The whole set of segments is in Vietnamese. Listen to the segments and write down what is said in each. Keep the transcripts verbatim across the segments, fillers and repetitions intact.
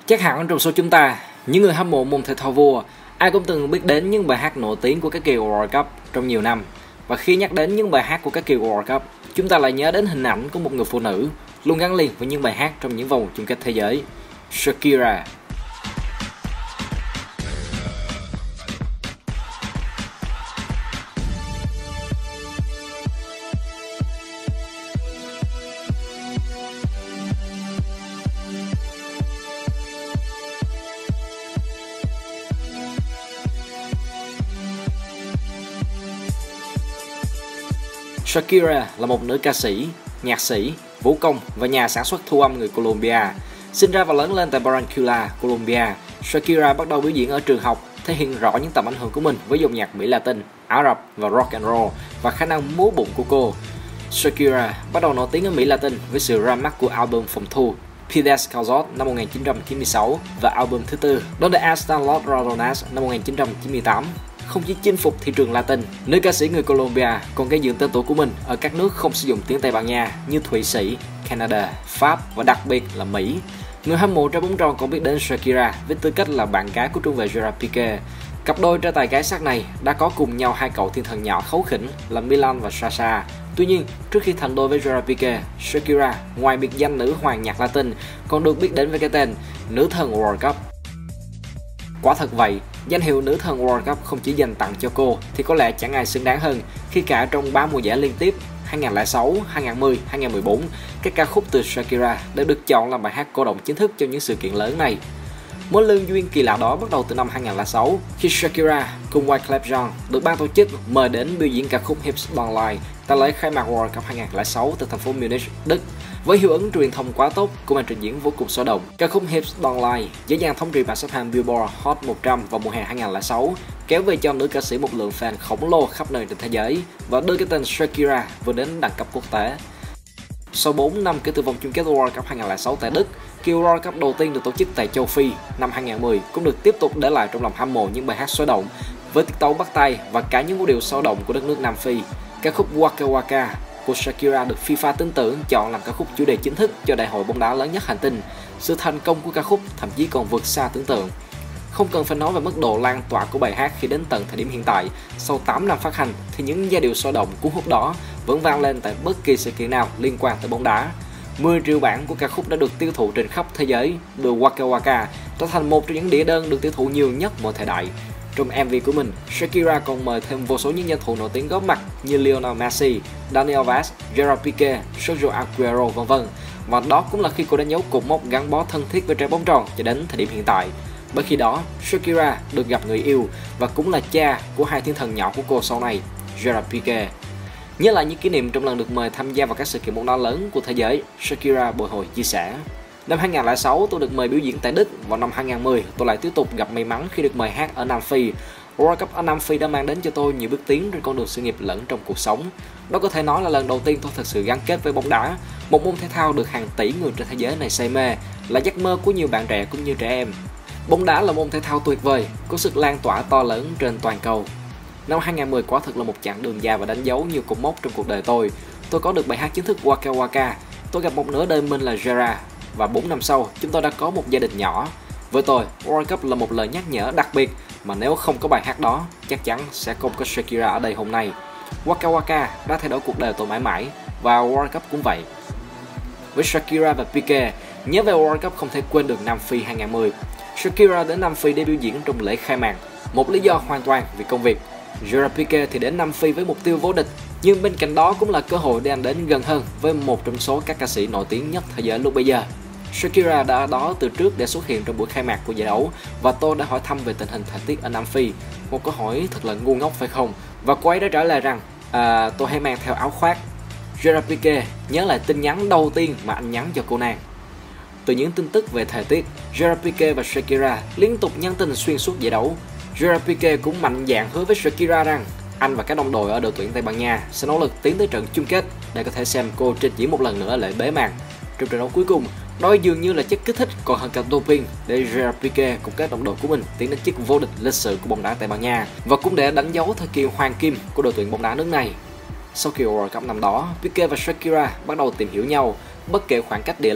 Chắc hẳn trong số chúng ta, những người hâm mộ môn thể thao vua, ai cũng từng biết đến những bài hát nổi tiếng của các kỳ World Cup trong nhiều năm. Và khi nhắc đến những bài hát của các kỳ World Cup, chúng ta lại nhớ đến hình ảnh của một người phụ nữ luôn gắn liền với những bài hát trong những vòng chung kết thế giới, Shakira. Shakira là một nữ ca sĩ, nhạc sĩ, vũ công và nhà sản xuất thu âm người Colombia. Sinh ra và lớn lên tại Barranquilla, Colombia, Shakira bắt đầu biểu diễn ở trường học, thể hiện rõ những tầm ảnh hưởng của mình với dòng nhạc Mỹ Latin, Ả Rập và rock and roll và khả năng múa bụng của cô. Shakira bắt đầu nổi tiếng ở Mỹ Latin với sự ra mắt của album phòng thu Pides Calzot năm một nghìn chín trăm chín mươi sáu và album thứ tư Donde Están Los Ratones năm một nghìn chín trăm chín mươi tám. Không chỉ chinh phục thị trường Latin, nữ ca sĩ người Colombia còn gây dựng tên tuổi của mình ở các nước không sử dụng tiếng Tây Ban Nha như Thụy Sĩ, Canada, Pháp và đặc biệt là Mỹ. Người hâm mộ trái bóng tròn còn biết đến Shakira với tư cách là bạn gái của trung vệ Gerard Piqué. Cặp đôi trai tài gái sắc này đã có cùng nhau hai cậu thiên thần nhỏ kháu khỉnh là Milan và Sasha. Tuy nhiên, trước khi thành đôi với Gerard Piqué, Shakira ngoài biệt danh nữ hoàng nhạc Latin còn được biết đến với cái tên nữ thần World Cup. Quả thật vậy, danh hiệu nữ thần World Cup không chỉ dành tặng cho cô thì có lẽ chẳng ai xứng đáng hơn khi cả trong ba mùa giải liên tiếp hai nghìn không trăm lẻ sáu, hai nghìn không trăm mười, hai nghìn không trăm mười bốn, các ca khúc từ Shakira đã được chọn làm bài hát cổ động chính thức cho những sự kiện lớn này. Mối lương duyên kỳ lạ đó bắt đầu từ năm hai nghìn không trăm lẻ sáu khi Shakira cùng Wyclef Jean được ban tổ chức mời đến biểu diễn ca khúc Hips Don't Lie tại lễ khai mạc World Cup hai nghìn không trăm lẻ sáu tại thành phố Munich, Đức. Với hiệu ứng truyền thông quá tốt của màn trình diễn vô cùng sôi động, ca khúc Hips Don't Lie dễ dàng thống trị bảng xếp hạng Billboard Hot một trăm vào mùa hè hai nghìn không trăm lẻ sáu, kéo về cho nữ ca sĩ một lượng fan khổng lồ khắp nơi trên thế giới và đưa cái tên Shakira vươn đến đẳng cấp quốc tế. Sau bốn năm kể từ vòng chung kết World Cup hai nghìn không trăm lẻ sáu tại Đức, kỳ World Cup đầu tiên được tổ chức tại châu Phi năm hai nghìn không trăm mười cũng được tiếp tục để lại trong lòng hâm mộ những bài hát sôi động với tiết tấu bắt tay và cả những vũ điệu sôi động của đất nước Nam Phi. Ca khúc Waka Waka của Shakira được FIFA tin tưởng chọn làm ca khúc chủ đề chính thức cho đại hội bóng đá lớn nhất hành tinh. Sự thành công của ca khúc thậm chí còn vượt xa tưởng tượng. Không cần phải nói về mức độ lan tỏa của bài hát khi đến tận thời điểm hiện tại, sau tám năm phát hành thì những giai điệu sôi động cuốn hút đó vẫn vang lên tại bất kỳ sự kiện nào liên quan tới bóng đá. mười triệu bản của ca khúc đã được tiêu thụ trên khắp thế giới, đưa Waka Waka trở thành một trong những đĩa đơn được tiêu thụ nhiều nhất mọi thời đại. Trong em vê của mình, Shakira còn mời thêm vô số những danh thủ nổi tiếng góp mặt như Lionel Messi, Dani Alves, Gerard Piqué, Sergio Aguero vân vân. Và đó cũng là khi cô đánh dấu cột mốc gắn bó thân thiết với trái bóng tròn cho đến thời điểm hiện tại. Bởi khi đó, Shakira được gặp người yêu và cũng là cha của hai thiên thần nhỏ của cô sau này, Gerard Piqué. Nhớ lại những kỷ niệm trong lần được mời tham gia vào các sự kiện bóng đá lớn của thế giới, Shakira bồi hồi chia sẻ. Năm hai nghìn không trăm lẻ sáu, tôi được mời biểu diễn tại Đức. Vào năm hai nghìn không trăm mười, tôi lại tiếp tục gặp may mắn khi được mời hát ở Nam Phi. World Cup ở Nam Phi đã mang đến cho tôi nhiều bước tiến trên con đường sự nghiệp lẫn trong cuộc sống. Đó có thể nói là lần đầu tiên tôi thực sự gắn kết với bóng đá, một môn thể thao được hàng tỷ người trên thế giới này say mê, là giấc mơ của nhiều bạn trẻ cũng như trẻ em. Bóng đá là môn thể thao tuyệt vời, có sức lan tỏa to lớn trên toàn cầu. Năm hai nghìn không trăm mười quả thực là một chặng đường dài và đánh dấu nhiều cột mốc trong cuộc đời tôi. Tôi có được bài hát chính thức Waka Waka. Tôi gặp một nửa đời mình là Gerard. Và bốn năm sau, chúng tôi đã có một gia đình nhỏ. Với tôi, World Cup là một lời nhắc nhở đặc biệt mà nếu không có bài hát đó, chắc chắn sẽ không có Shakira ở đây hôm nay. Waka Waka đã thay đổi cuộc đời tôi mãi mãi, và World Cup cũng vậy. Với Shakira và Piqué, nhớ về World Cup không thể quên được Nam Phi hai nghìn không trăm mười. Shakira đến Nam Phi để biểu diễn trong lễ khai mạc, một lý do hoàn toàn vì công việc. Gerard Piqué thì đến Nam Phi với mục tiêu vô địch, nhưng bên cạnh đó cũng là cơ hội để anh đến gần hơn với một trong số các ca sĩ nổi tiếng nhất thế giới lúc bây giờ. Shakira đã ở đó từ trước để xuất hiện trong buổi khai mạc của giải đấu và tôi đã hỏi thăm về tình hình thời tiết ở Nam Phi. Một câu hỏi thật là ngu ngốc phải không? Và cô ấy đã trả lời rằng à, tôi hãy mang theo áo khoác. Gerard Piqué nhớ lại tin nhắn đầu tiên mà anh nhắn cho cô nàng. Từ những tin tức về thời tiết, Gerard Piqué và Shakira liên tục nhắn tin xuyên suốt giải đấu. Gerard Piqué cũng mạnh dạn hứa với Shakira rằng anh và các đồng đội ở đội tuyển Tây Ban Nha sẽ nỗ lực tiến tới trận chung kết để có thể xem cô trình diễn một lần nữa ở lễ bế mạc. Trong trận đấu cuối cùng, đó dường như là chất kích thích còn hơn cả doping để Gerard Piqué cùng các đồng đội của mình tiến đến chức vô địch lịch sử của bóng đá Tây Ban Nha và cũng để đánh dấu thời kỳ hoàng kim của đội tuyển bóng đá nước này. Sau kỳ World Cup năm đó, Piqué và Shakira bắt đầu tìm hiểu nhau. Bất kể khoảng cách địa lý,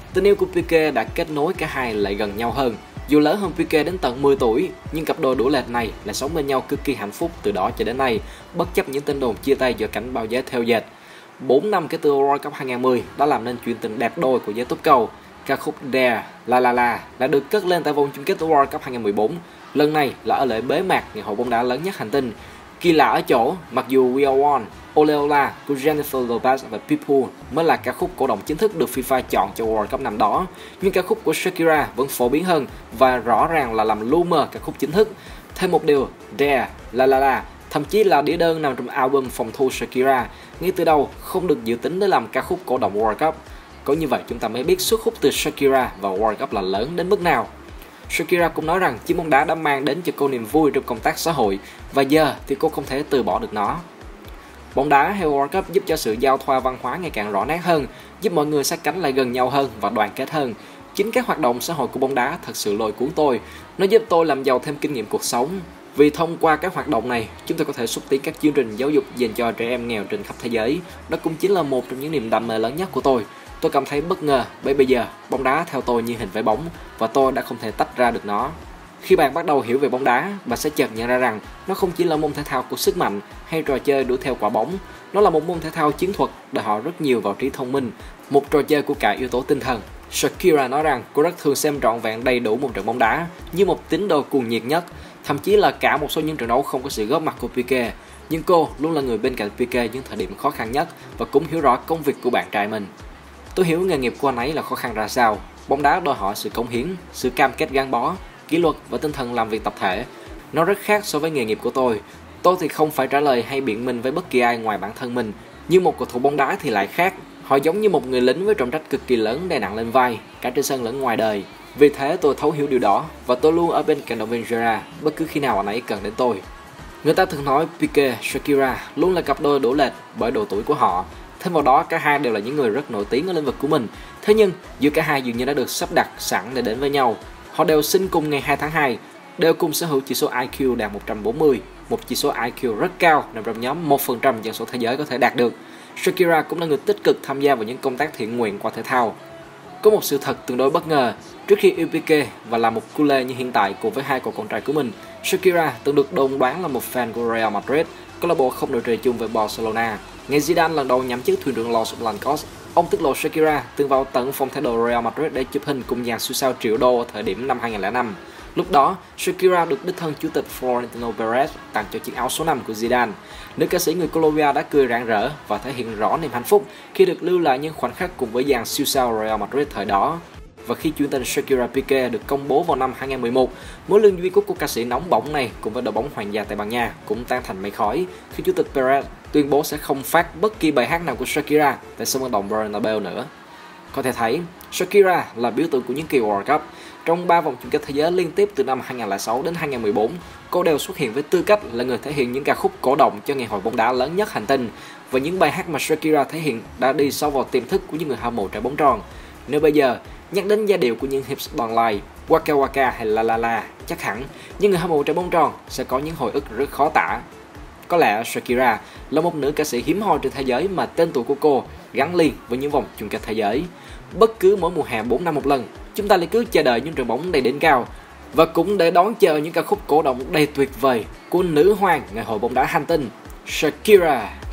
Tình yêu của Pique đã kết nối cả hai lại gần nhau hơn. Dù lớn hơn Pique đến tận mười tuổi, nhưng cặp đôi đũa lệch này lại sống bên nhau cực kỳ hạnh phúc từ đó cho đến nay, bất chấp những tin đồn chia tay do cảnh bao giá theo dệt. bốn năm kể từ World Cup hai không một không đã làm nên chuyện tình đẹp đôi của giới túc cầu. Ca khúc Dare La La La đã được cất lên tại vòng chung kết World Cup hai không một bốn. Lần này là ở lễ bế mạc ngày hội bóng đá lớn nhất hành tinh. Kỳ lạ ở chỗ, mặc dù We Are One, Ole Ola của Jennifer Lopez và Pitbull mới là ca khúc cổ động chính thức được FIFA chọn cho World Cup năm đó, nhưng ca khúc của Shakira vẫn phổ biến hơn và rõ ràng là làm lu mờ ca khúc chính thức. Thêm một điều, Dare La La La thậm chí là đĩa đơn nằm trong album phòng thu Shakira, ngay từ đầu không được dự tính để làm ca khúc cổ động World Cup. Có như vậy chúng ta mới biết sức hút từ Shakira vào World Cup là lớn đến mức nào. Shakira cũng nói rằng chiếc bóng đá đã mang đến cho cô niềm vui trong công tác xã hội và giờ thì cô không thể từ bỏ được nó. Bóng đá hay World Cup giúp cho sự giao thoa văn hóa ngày càng rõ nét hơn, giúp mọi người sát cánh lại gần nhau hơn và đoàn kết hơn. Chính các hoạt động xã hội của bóng đá thật sự lôi cuốn tôi. Nó giúp tôi làm giàu thêm kinh nghiệm cuộc sống. Vì thông qua các hoạt động này, chúng tôi có thể xúc tiến các chương trình giáo dục dành cho trẻ em nghèo trên khắp thế giới. Đó cũng chính là một trong những niềm đam mê lớn nhất của tôi. Tôi cảm thấy bất ngờ bởi bây giờ bóng đá theo tôi như hình với bóng và tôi đã không thể tách ra được nó. Khi bạn bắt đầu hiểu về bóng đá, bạn sẽ chợt nhận ra rằng nó không chỉ là môn thể thao của sức mạnh hay trò chơi đuổi theo quả bóng. Nó là một môn thể thao chiến thuật đòi hỏi rất nhiều vào trí thông minh, một trò chơi của cả yếu tố tinh thần. Shakira nói rằng cô rất thường xem trọn vẹn đầy đủ một trận bóng đá như một tín đồ cuồng nhiệt nhất, thậm chí là cả một số những trận đấu không có sự góp mặt của Pique. Nhưng cô luôn là người bên cạnh Pique những thời điểm khó khăn nhất và cũng hiểu rõ công việc của bạn trai mình. Tôi hiểu nghề nghiệp của anh ấy là khó khăn ra sao. Bóng đá đòi hỏi sự cống hiến, sự cam kết gắn bó, kỷ luật và tinh thần làm việc tập thể. Nó rất khác so với nghề nghiệp của tôi. Tôi thì không phải trả lời hay biện minh với bất kỳ ai ngoài bản thân mình. Nhưng một cầu thủ bóng đá thì lại khác. Họ giống như một người lính với trọng trách cực kỳ lớn đè nặng lên vai, cả trên sân lẫn ngoài đời. Vì thế tôi thấu hiểu điều đó và tôi luôn ở bên cạnh động viên Gerrard bất cứ khi nào anh ấy cần đến tôi. Người ta thường nói Pique, Shakira luôn là cặp đôi đổ lệch bởi độ tuổi của họ. Thêm vào đó, cả hai đều là những người rất nổi tiếng ở lĩnh vực của mình. Thế nhưng, giữa cả hai dường như đã được sắp đặt sẵn để đến với nhau. Họ đều sinh cùng ngày hai tháng hai, đều cùng sở hữu chỉ số I Q đạt một trăm bốn mươi, một chỉ số I Q rất cao nằm trong nhóm một phần trăm dân số thế giới có thể đạt được. Shakira cũng là người tích cực tham gia vào những công tác thiện nguyện qua thể thao. Có một sự thật tương đối bất ngờ, trước khi yêu Pique và là một culé như hiện tại cùng với hai cậu con trai của mình, Shakira từng được đồn đoán là một fan của Real Madrid, câu lạc bộ không đội trời chung với Barcelona. Ngày Zidane lần đầu nhậm chức thuyền trưởng Los Blancos, ông tiết lộ Shakira từng vào tận phòng thay đồ Real Madrid để chụp hình cùng dàn siêu sao triệu đô ở thời điểm năm hai không không năm. Lúc đó, Shakira được đích thân chủ tịch Florentino Perez tặng cho chiếc áo số năm của Zidane. Nữ ca sĩ người Colombia đã cười rạng rỡ và thể hiện rõ niềm hạnh phúc khi được lưu lại những khoảnh khắc cùng với dàn siêu sao Real Madrid thời đó. Và khi chuyện tình Shakira Pique được công bố vào năm hai không một một, mối lương duyên của ca sĩ nóng bỏng này cùng với đội bóng Hoàng gia Tây Ban Nha cũng tan thành mây khói khi chủ tịch Perez tuyên bố sẽ không phát bất kỳ bài hát nào của Shakira tại sân vận động Bernabeu nữa. Có thể thấy, Shakira là biểu tượng của những kỳ World Cup. Trong ba vòng chung kết thế giới liên tiếp từ năm hai không không sáu đến hai không một bốn, cô đều xuất hiện với tư cách là người thể hiện những ca khúc cổ động cho ngày hội bóng đá lớn nhất hành tinh. Và những bài hát mà Shakira thể hiện đã đi sâu vào tiềm thức của những người hâm mộ trái bóng tròn. Nếu bây giờ nhắc đến giai điệu của những hips đòn lai, Waka Waka hay La La La, chắc hẳn những người hâm mộ trái bóng tròn sẽ có những hồi ức rất khó tả. Có lẽ Shakira là một nữ ca sĩ hiếm hoi trên thế giới mà tên tuổi của cô gắn liền với những vòng chung kết thế giới. Bất cứ mỗi mùa hè bốn năm một lần, chúng ta lại cứ chờ đợi những trận bóng đầy đỉnh cao và cũng để đón chờ những ca khúc cổ động đầy tuyệt vời của nữ hoàng ngày hội bóng đá hành tinh Shakira.